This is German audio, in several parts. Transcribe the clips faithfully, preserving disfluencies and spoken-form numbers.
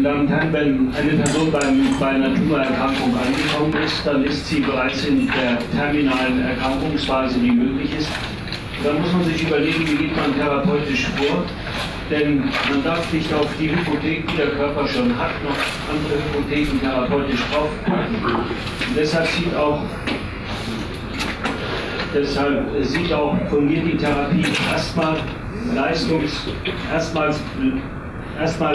Meine Damen und Herren, wenn eine Person beim, bei einer Tumorerkrankung angekommen ist, dann ist sie bereits in der terminalen Erkrankungsphase, die möglich ist. Da muss man sich überlegen, wie geht man therapeutisch vor, denn man darf nicht auf die Hypothek, die der Körper schon hat, noch andere Hypotheken therapeutisch draufpacken. Und deshalb sieht auch, deshalb sieht auch von mir die Therapie erstmal leistungs, erstmals, erstmal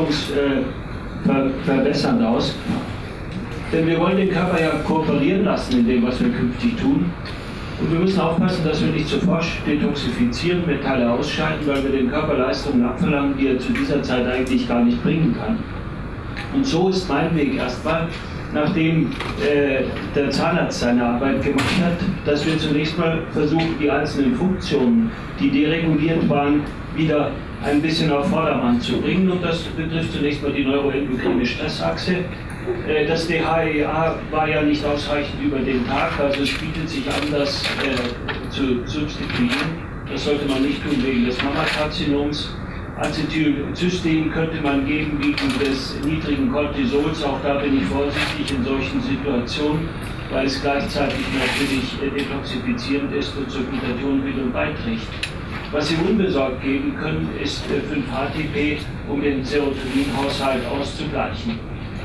leistungsverbessernd äh, aus. Denn wir wollen den Körper ja kooperieren lassen in dem, was wir künftig tun. Und wir müssen aufpassen, dass wir nicht zu forsch detoxifizieren, Metalle ausscheiden, weil wir dem Körper Leistungen abverlangen, die er zu dieser Zeit eigentlich gar nicht bringen kann. Und so ist mein Weg erstmal, nachdem äh, der Zahnarzt seine Arbeit gemacht hat, dass wir zunächst mal versuchen, die einzelnen Funktionen, die dereguliert waren, wieder ein bisschen auf Vordermann zu bringen. Und das betrifft zunächst mal die neuroendokrine Stressachse. Äh, das D H E A war ja nicht ausreichend über den Tag, also es bietet sich an, das äh, zu substituieren. Das sollte man nicht tun wegen des Mammakarzinoms. Acetylcystein könnte man geben wegen des niedrigen Cortisols, auch da bin ich vorsichtig in solchen Situationen, weil es gleichzeitig natürlich detoxifizierend ist und zur Glutathionbildung beiträgt. Was Sie unbesorgt geben können, ist fünf H T P, um den Serotoninhaushalt auszugleichen.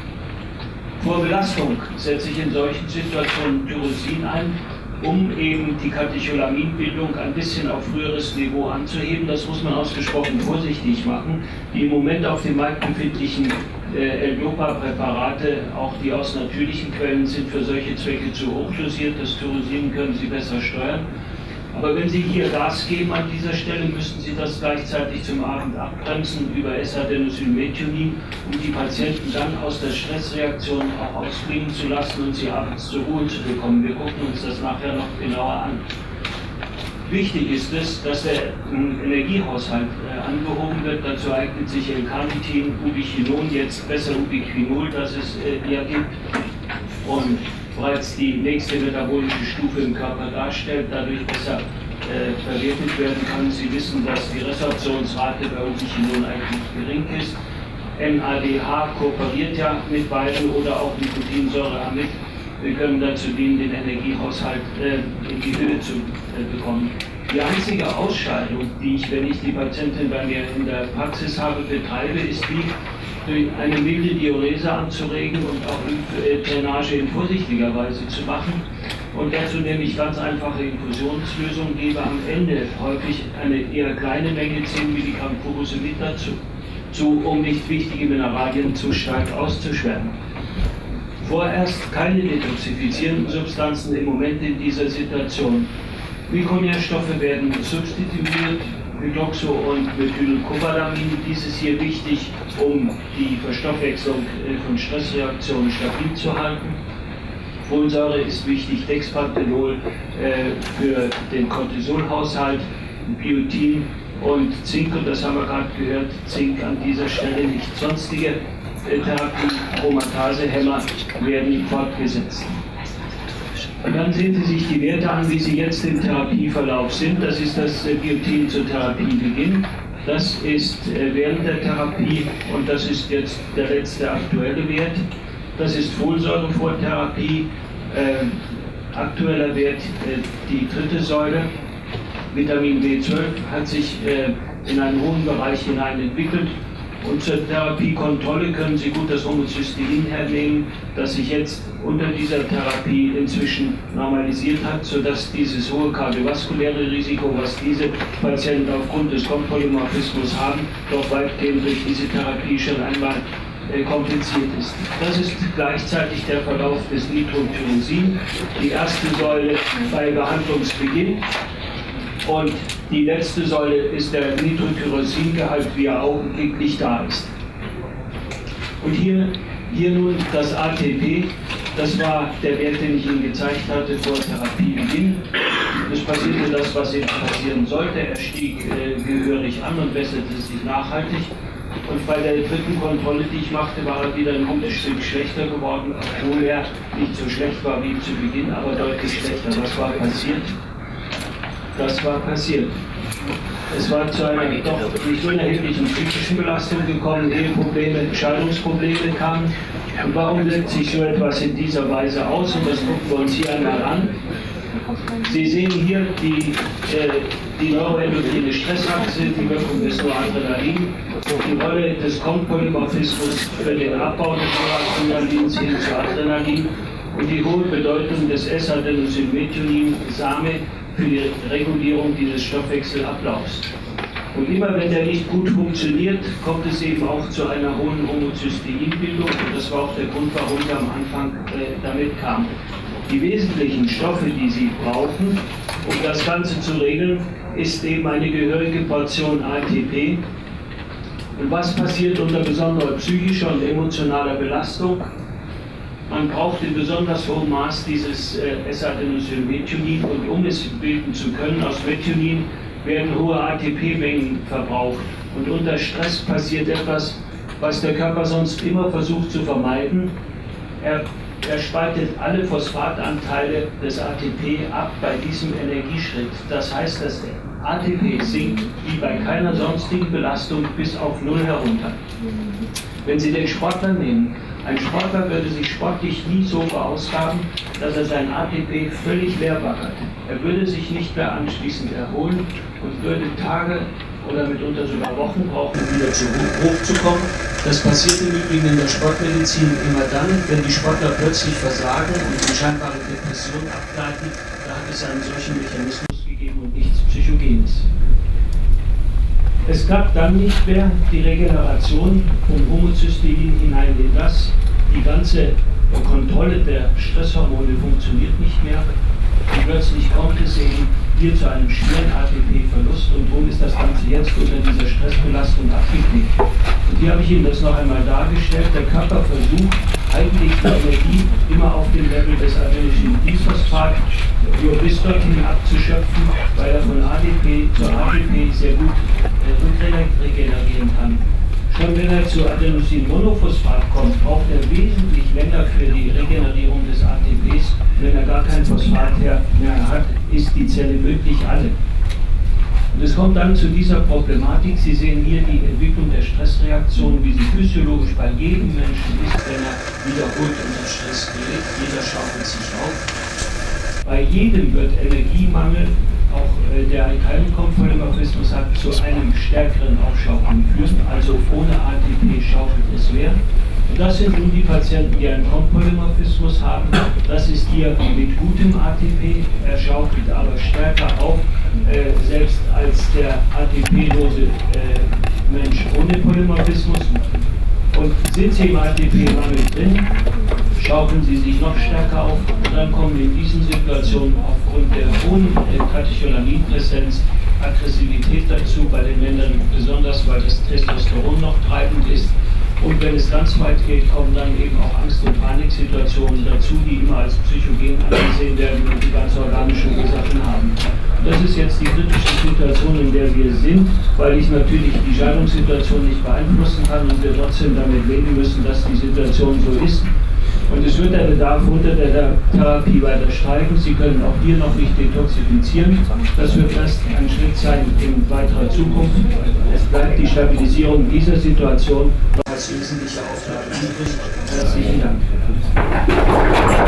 Vor Belastung setze ich in solchen Situationen Tyrosin ein, um eben die Katecholaminbildung ein bisschen auf früheres Niveau anzuheben. Das muss man ausgesprochen vorsichtig machen. Die im Moment auf dem Markt befindlichen äh, L-Dopa-Präparate, auch die aus natürlichen Quellen, sind für solche Zwecke zu hoch dosiert. Das Tyrosin können Sie besser steuern. Aber wenn Sie hier Gas geben an dieser Stelle, müssen Sie das gleichzeitig zum Abend abbremsen über S-Adenosylmethionin, um die Patienten dann aus der Stressreaktion auch ausklingen zu lassen und sie abends zur Ruhe zu bekommen. Wir gucken uns das nachher noch genauer an. Wichtig ist es, dass der Energiehaushalt äh, angehoben wird. Dazu eignet sich L-Carnitin, Ubiquinon, jetzt besser Ubiquinol, das es äh, ja gibt. Und bereits die nächste metabolische Stufe im Körper darstellt, dadurch besser äh, verwertet werden kann. Sie wissen, dass die Resorptionsrate bei Ubiquinon eigentlich gering ist. N A D H kooperiert ja mit beiden oder auch Nikotinsäureamid. Wir können dazu dienen, den Energiehaushalt äh, in die Höhe zu äh, bekommen. Die einzige Ausscheidung, die ich, wenn ich die Patientin bei mir in der Praxis habe, betreibe, ist die, durch eine milde Diurese anzuregen und auch Drainage in vorsichtiger Weise zu machen. Und dazu nehme ich ganz einfache Infusionslösungen, gebe am Ende häufig eine eher kleine Menge, zehn Milligramm Furosemid dazu, zu, um nicht wichtige Mineralien zu stark auszuschwemmen. Vorerst keine detoxifizierenden Substanzen im Moment in dieser Situation. Mikronährstoffe werden substituiert, Hydroxo- und Methylcobalamin. Dies ist hier wichtig, um die Verstoffwechslung von Stressreaktionen stabil zu halten. Folsäure ist wichtig, Dexpanthenol äh, für den Cortisolhaushalt, Biotin und Zink, und das haben wir gerade gehört, Zink an dieser Stelle nicht. Sonstige äh, Therapien, Aromatasehämmer werden fortgesetzt. Und dann sehen Sie sich die Werte an, wie sie jetzt im Therapieverlauf sind. Das ist das Biotin zur Therapiebeginn. Das ist während der Therapie und das ist jetzt der letzte aktuelle Wert. Das ist Folsäure vor Therapie. Äh, aktueller Wert äh, die dritte Säule. Vitamin B zwölf hat sich äh, in einen hohen Bereich hinein entwickelt. Und zur Therapiekontrolle können Sie gut das Homozystein hernehmen, das sich jetzt unter dieser Therapie inzwischen normalisiert hat, sodass dieses hohe kardiovaskuläre Risiko, was diese Patienten aufgrund des Kompolymorphismus haben, doch weitgehend durch diese Therapie schon einmal äh, kompensiert ist. Das ist gleichzeitig der Verlauf des Nitrotyrosin, die erste Säule bei Behandlungsbeginn. Und die letzte Säule ist der Nitrotyrosingehalt, wie er augenblicklich da ist. Und hier, hier nun das A T P, das war der Wert, den ich Ihnen gezeigt hatte vor Therapiebeginn. Es passierte das, was eben passieren sollte. Er stieg äh, gehörig an und besserte sich nachhaltig. Und bei der dritten Kontrolle, die ich machte, war er wieder ein gutes Stück schlechter geworden, obwohl er nicht so schlecht war wie zu Beginn, aber deutlich schlechter. Was war passiert? Das war passiert. Es war zu einer doch nicht unerheblichen psychischen Belastung gekommen, Eheprobleme, Scheidungsprobleme kamen. Und warum wirkt sich so etwas in dieser Weise aus? Und das gucken wir uns hier einmal an. Sie sehen hier die, äh, die neuroendokrine Stressachse, die Wirkung des Noradrenalin, die Rolle des Konpolymorphismus für den Abbau des Noradrenalins hin zu Adrenalin und die hohe Bedeutung des S-Adenosylmethionin-Same für die Regulierung dieses Stoffwechselablaufs. Und immer wenn der nicht gut funktioniert, kommt es eben auch zu einer hohen Homozysteinbildung und das war auch der Grund, warum wir am Anfang äh, damit kamen. Die wesentlichen Stoffe, die Sie brauchen, um das Ganze zu regeln, ist eben eine gehörige Portion A T P. Und was passiert unter besonderer psychischer und emotionaler Belastung? Man braucht in besonders hohem Maß dieses äh, S-Adenosylmethionin und um es bilden zu können aus Methionin, werden hohe A T P-Mengen verbraucht. Und unter Stress passiert etwas, was der Körper sonst immer versucht zu vermeiden. Er, er spaltet alle Phosphatanteile des A T P ab bei diesem Energieschritt. Das heißt, das A T P sinkt wie bei keiner sonstigen Belastung bis auf Null herunter. Wenn Sie den Sportler nehmen, ein Sportler würde sich sportlich nie so verausgaben, dass er sein A T P völlig leer baggert. Er würde sich nicht mehr anschließend erholen und würde Tage oder mitunter sogar Wochen brauchen, um wieder zu hochzukommen. Das passiert im Übrigen in der Sportmedizin immer dann, wenn die Sportler plötzlich versagen und in scheinbare Depression abgleiten. Da hat es einen solchen Mechanismus gegeben und nichts Psychogenes. Es klappt dann nicht mehr die Regeneration vom Homozystein hinein in das. Die ganze Kontrolle der Stresshormone funktioniert nicht mehr. Und plötzlich kommt es eben hier zu einem schweren A T P-Verlust und darum ist das Ganze jetzt unter dieser Stressbelastung abgeknickt. Und hier habe ich Ihnen das noch einmal dargestellt. Der Körper versucht eigentlich die Energie immer auf dem Level des Adenosintriphosphat nur bis dorthin abzuschöpfen, weil er von A D P zu A T P sehr gut äh, regenerieren kann. Schon wenn er zu Adenosinmonophosphat kommt, braucht er wesentlich länger für die Regenerierung des A T Ps. Wenn er gar kein Phosphat mehr hat, ist die Zelle wirklich alle. Und es kommt dann zu dieser Problematik. Sie sehen hier die Entwicklung der Stressreaktion, wie sie physiologisch bei jedem Menschen ist, wenn er wiederholt unter Stress gerät. Jeder schaufelt sich auf. Bei jedem wird Energiemangel, auch äh, der keinen Konpolymorphismus hat, zu einem stärkeren Aufschaukeln führen. Also ohne A T P schaukelt es mehr. Und das sind nun die Patienten, die einen Konpolymorphismus haben. Das ist hier mit gutem A T P. Er schaukelt aber stärker auf, äh, selbst als der A T P-lose äh, Mensch ohne Polymorphismus. Und sind Sie im A T P-Mangel drin, schaukeln Sie sich noch stärker auf und dann kommen in diesen Situationen aufgrund der hohen äh, Katecholamininpräsenz Aggressivität dazu, bei den Männern besonders, weil das Testosteron noch treibend ist. Und wenn es ganz weit geht, kommen dann eben auch Angst- und Paniksituationen dazu, die immer als psychogen angesehen werden und die ganz organische Ursachen haben. Das ist jetzt die kritische Situation, in der wir sind, weil ich natürlich die Scheidungssituation nicht beeinflussen kann und wir trotzdem damit leben müssen, dass die Situation so ist. Und es wird der Bedarf unter der Therapie weiter steigen. Sie können auch hier noch nicht detoxifizieren. Das wird erst ein Schritt sein in weiterer Zukunft. Es bleibt die Stabilisierung dieser Situation als wesentliche Aufgabe übrig. Herzlichen Dank.